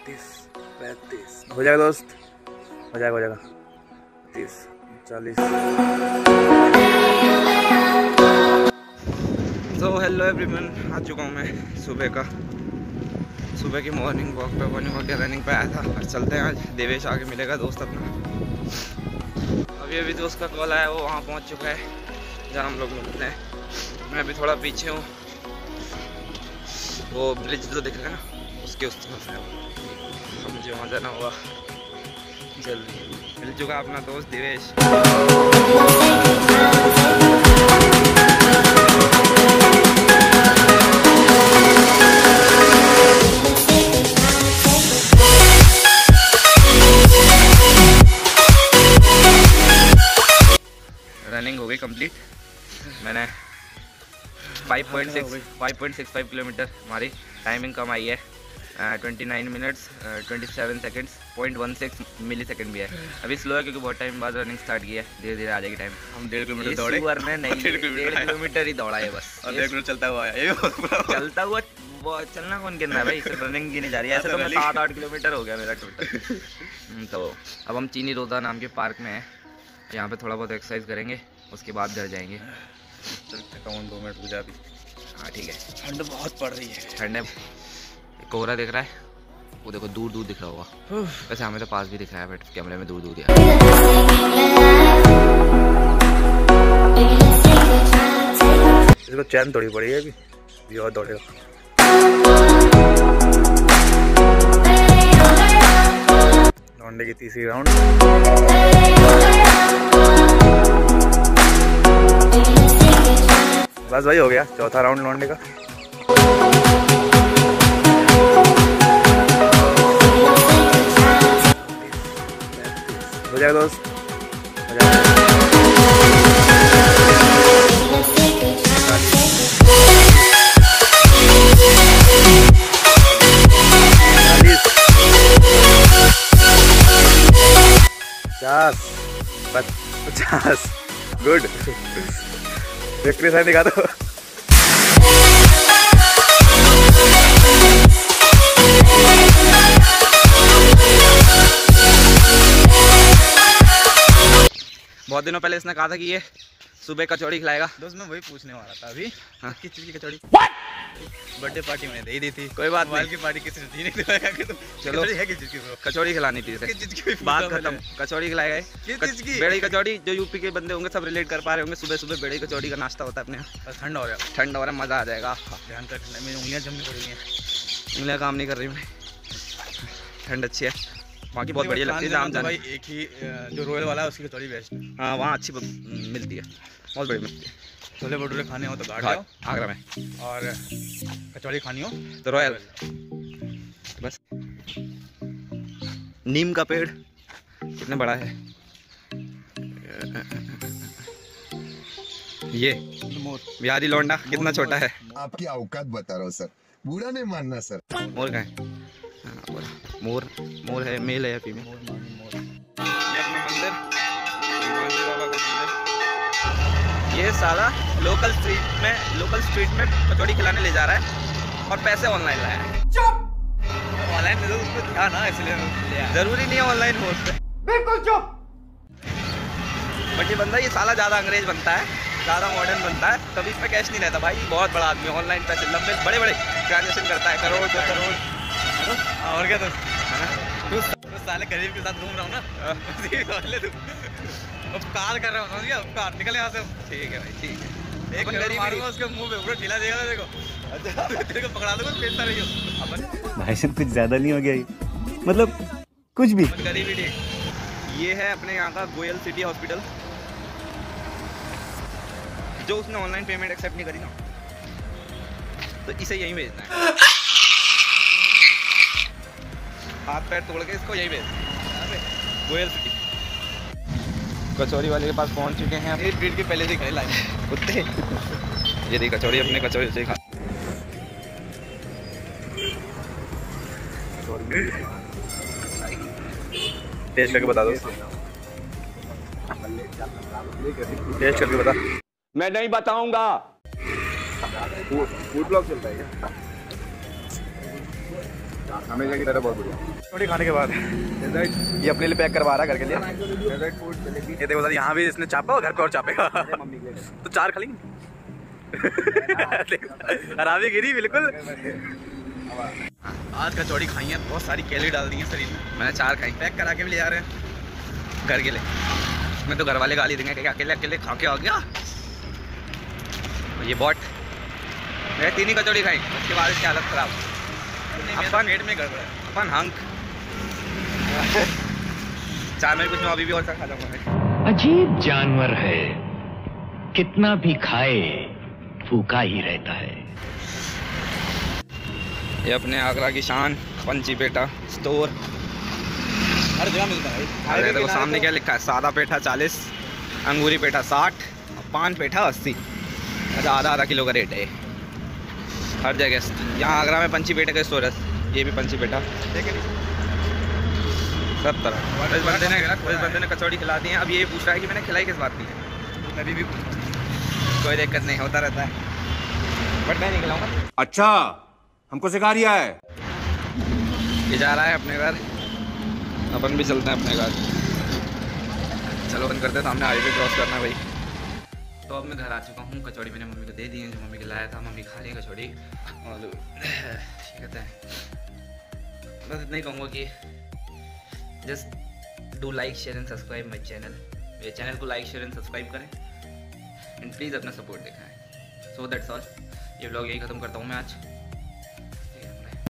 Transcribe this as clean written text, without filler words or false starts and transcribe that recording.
34, 35 हो जाएगा दोस्त, हो जाएगा 30, 40। तो हेलो एवरीवन, आ चुका हूँ मैं सुबह की मॉर्निंग वॉक पे, रनिंग पे आया था। और चलते हैं, आज देवेश आगे मिलेगा दोस्त अपना। अभी दोस्त का कॉल आया, वो वहाँ पहुँच चुका है जहाँ हम लोग मिलते हैं। मैं अभी थोड़ा पीछे हूँ, वो ब्रिज जो दिख रहा है ना, उसके उस तरफ है। अब मुझे वहाँ जाना होगा जल्दी। मिल चुका अपना दोस्त देवेश। रनिंग हो गई कंप्लीट। मैंने 5.65 किलोमीटर, हमारी टाइमिंग कम आई है 29 मिनट्स 27 सेकेंड्स 0.16 मिली सेकेंड भी है। अभी स्लो है क्योंकि बहुत टाइम बाद रनिंग स्टार्ट की है। धीरे धीरे आ जाएगी टाइम। हम 1.5 किलोमीटर दौड़े, नहीं 1.5 किलोमीटर ही दौड़ा है बस। और 1.5 किलोमीटर चलता हुआ है, चलता हुआ वो चलना कौन कहना है भाई, सिर्फ रनिंग की नहीं जा रही है। ऐसे तो 7-8 किलोमीटर हो गया मेरा टोटल। तो अब हम चीनी रोजा नाम के पार्क में हैं, यहाँ पे थोड़ा बहुत एक्सरसाइज करेंगे, उसके बाद घर जाएंगे। 2 मिनट गुजरा भी। हाँ ठीक है। ठंड बहुत पड़ रही है, ठंड है। कोहरा दिख रहा है, वो देखो दूर दूर दिख रहा होगा। वैसे हमें तो पास भी दिख रहा है, बट कैमरे में दूर दूर दिख रहा है। इसको चैन थोड़ी पड़ी है अभी और दौड़ेगा। लौंडे की तीसरी राउंड। बस भाई हो गया चौथा राउंड लौंडे का। हो जाएगा दोस्त, हो जाएगा। 50 गुड। विक्ट्री साइन दिखा दो। बहुत दिनों पहले इसने कहा था कि ये सुबह कचौड़ी खिलाएगा। दोस्त मैं वही पूछने वाला था अभी। हाँ, किस चीज़ की कचौड़ी? बर्थडे पार्टी मैंने दे दी थी। कोई बात नहीं, की पार्टी किसी ने दी नहीं। चलो है किस चीज़ की? कचौड़ी खिलानी थी इसे। बात खत्म, कचौड़ी खिलाएगा। बेड़ी कचौड़ी, जो यूपी के बंदे होंगे सब रिलेट कर पा रहे होंगे। सुबह सुबह बेड़ी कचौड़ी का नाश्ता होता है अपने यहाँ। ठंड हो रहा है, मज़ा आ जाएगा। ध्यान कर, मेरी उंगलियाँ जमने पड़ रही हैं। उंगलियाँ काम नहीं कर रही, ठंड अच्छी है। वहाँ की बहुत बढ़िया लगती है। नाम जाना भाई, एक ही जो रॉयल वाला है उसकी कचौड़ी बेस्ट। हाँ, वहाँ अच्छी मिलती है, बहुत बढ़िया मिलती है। छोले भटूरे खाने हो तो घाट आगरा में, और कचौड़ी खानी हो तो रॉयल। बस नीम का पेड़ कितना बड़ा है ये, बिहारी लौंडा कितना छोटा है। आपकी औकात बता रहा हूँ सर, बुरा नहीं मानना सर। मोर का है, मोर है, मेल है या फीमेल? ये अपना मंदिर, ये सारा लोकल स्ट्रीट में कचौड़ी खिलाने ले जा रहा है और पैसे ऑनलाइन लाया है। चुप! ऑनलाइन दे दो उसको ध्यान ना, इसलिए जरूरी नहीं है ऑनलाइन हो उससे। बिल्कुल चुप! बट ये बंदा, ये साला ज़्यादा अंग्रेज बनता है, ज़्यादा मॉडर्न बनता है। कभी इस पे कैश नहीं रहता भाई। बहुत बड़ा आदमी, ऑनलाइन पैसे लंबे बड़े ट्रांजेक्शन करता है, करोड़ 2 करोड़। और क्या तो साले गरीब के साथ घूम रहा हूँ ना, उपकार कर रहा हूँ। उपकार निकले यहाँ से। ठीक है भाई, ठीक है। एक गरीब मारूंगा उसके मुंह पे, पूरा ढीला देगा देखो। तेरे को पकड़ा दूंगा, फेंकता रहियो। भाई साहब कुछ ज्यादा नहीं हो गया, मतलब कुछ भी गरीबी ठीक। ये है अपने यहाँ का गोयल सिटी हॉस्पिटल, जो उसने ऑनलाइन पेमेंट एक्सेप्ट नहीं करी ना, तो इसे यहीं भेजना है। हाथ पैर तोड़ के इसको यही भेजना है, गोयल सिटी। कचौड़ी वाले के पास पहुंच चुके हैं। 8 फीट के पहले से खड़े लाइन कुत्ते। ये देखिए कचौड़ी, अपने कचौड़ी से खा। टेस्ट करके बता दो, टेस्ट करके बता। मैं नहीं बताऊंगा। फूड ब्लॉग चलता है क्या? हमेशा की तरह बहुत बढ़िया। कचौड़ी खाने के बाद ये अपने लिए पैक करवा रहा है घर के लिए। ये देखो सर, यहाँ भी इसने चापा और घर पे और चापेगा। तो 4 खा लेंगे। खराबी गिरी बिल्कुल। आज कचौड़ी खाई है, बहुत सारी कैलोरी डाल दी है शरीर में। मैंने 4 खाई, पैक करा के भी ले जा रहे हैं घर के लिए। मैं तो घर वाले गाली देंगे कि अकेले अकेले खा के आ गया। ये बॉट मैं 3 ही कचौड़ी खाई, उसके बाद इसकी हालत खराब। अपन पेट में गड़बड़ है, अपन हंक 4 में कुछ अभी भी और सा खा जाऊंगा मैं। अजीब जानवर है, कितना भी खाए भूखा ही रहता है। ये अपने आगरा की शान पंची पेठा स्टोर, हर जगह मिलता है। अरे देखो सामने क्या लिखा है, सादा पेठा 40, अंगूरी पेठा 60, पान पेठा 80। अच्छा, आधा किलो का रेट है हर जगह। यहाँ आगरा में पंची पेठे का स्टोर है। ये भी पंची पेठा सब तरह। इस बंदे ने कचौड़ी खिला दी है। अब ये पूछ रहा है कि मैंने खिलाई किस बात की है। अभी भी कोई दिक्कत नहीं, होता रहता है, बट मैं नहीं खिलाऊंगा। अच्छा, हमको सिखा रिया है। ये जा रहा है अपने घर, अपन भी चलते हैं अपने घर। चलो बंद करते हैं, सामने हाईवे क्रॉस करना है भाई। तो अब मैं घर आ चुका हूँ। कचौड़ी मैंने मम्मी को दे दी है, जो मम्मी को लाया था। मम्मी खा ली कचौड़ी। और कहते हैं बस इतना ही कहूँगा कि just do like share and subscribe my channel. मेरे चैनल को लाइक शेयर एंड सब्सक्राइब करें एंड प्लीज़ अपना सपोर्ट दिखाएं। So that's all. ये व्लॉग यही ख़त्म करता हूँ मैं आज।